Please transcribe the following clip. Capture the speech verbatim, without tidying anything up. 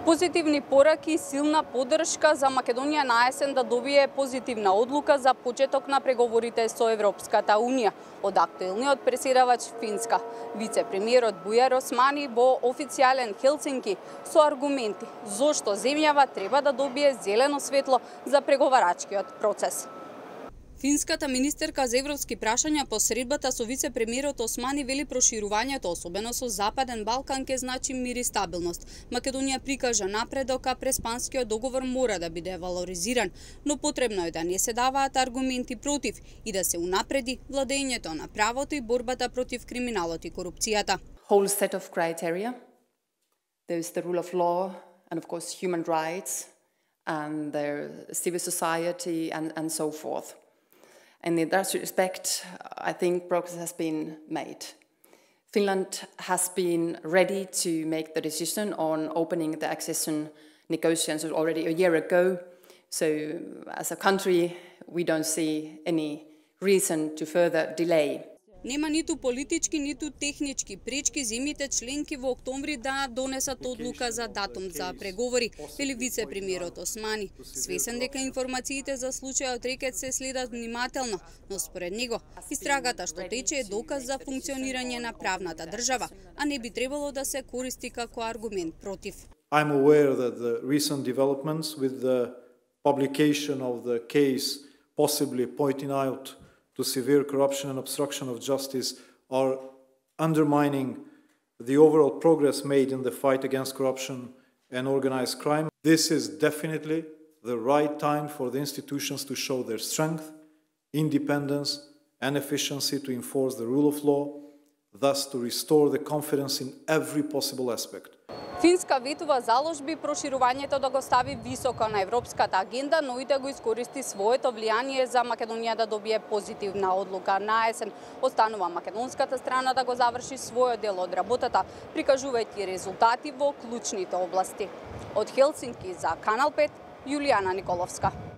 Позитивни пораки и силна поддршка за Македонија на есен да добие позитивна одлука за почеток на преговорите со Европската Унија од актуелниот преседавач Финска. Вице-премиерот Бујар Османи во официјален Хелсинки со аргументи зошто земјава треба да добие зелено светло за преговарачкиот процес. Финската министерка за европски прашања по средбата со вице-премиерот Османи вели проширувањето, особено со Западен Балкан, ке значи мир и стабилност. Македонија прикажа напредок, а Преспанскиот договор мора да биде валоризиран, но потребно е да не се даваат аргументи против и да се унапреди владењето на правото и борбата против криминалот и корупцијата. Whole set of criteria. There is the rule of law and of course human rights and their civil society and, and so forth. And in that respect, I think progress has been made. Finland has been ready to make the decision on opening the accession negotiations already a year ago. So as a country, we don't see any reason to further delay. Нема ниту политички, ниту технички пречки земјите членки во октомври да донесат одлука за датум за преговори, вели вице-премиерот Османи. Свесен дека информациите за случајот Рекет се следат внимателно, но според него истрагата што тече е доказ за функционирање на правната држава, а не би требало да се користи како аргумент против. I'm aware that the recent developments with the publication of the case possibly pointing out to severe corruption and obstruction of justice are undermining the overall progress made in the fight against corruption and organized crime. This is definitely the right time for the institutions to show their strength, independence and efficiency to enforce the rule of law, thus to restore the confidence in every possible aspect. Финска ветува заложби проширувањето да го стави високо на европската агенда, но и да го искористи своето влијание за Македонија да добие позитивна одлука на есен. Останува македонската страна да го заврши својот дел од работата, прикажувајќи резултати во клучните области. Од Хелсинки за Канал пет, Јулијана Николовска.